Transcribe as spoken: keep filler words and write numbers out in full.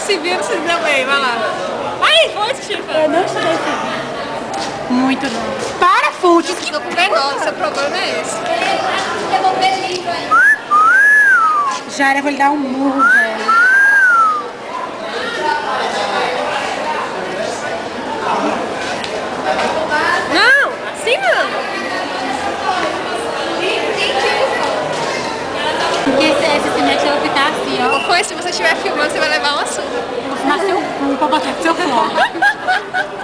se viu, não se deu bem, vai lá. Ai, foi, Chica. Eu não tirei tudo. Muito bom. Para, Fute. Eu tô com vergonha, seu problema é esse. Já era, vou lhe dar um murro, velho. Não, assim não. Porque esse cimento vai ficar assim, ó. Ou foi, se você estiver filmando, você vai levar uma surra. Eu vou fumar seu cu pra botar seu flor.